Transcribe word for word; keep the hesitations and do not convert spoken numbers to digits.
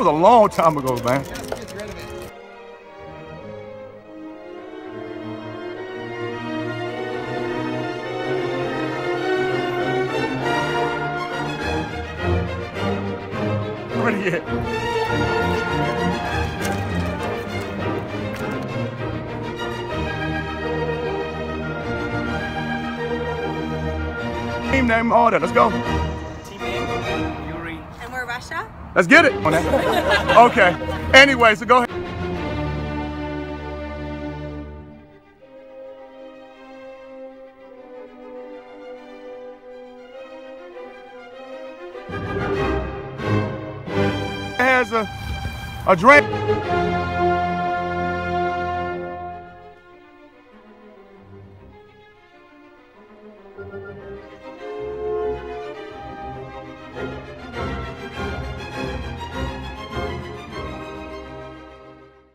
was a long time ago, man. Ready yet? Team name, all that. Let's go. Team name? Yuri. And we're Russia? Let's get it. Okay. Anyway, so go ahead. Has a a drink.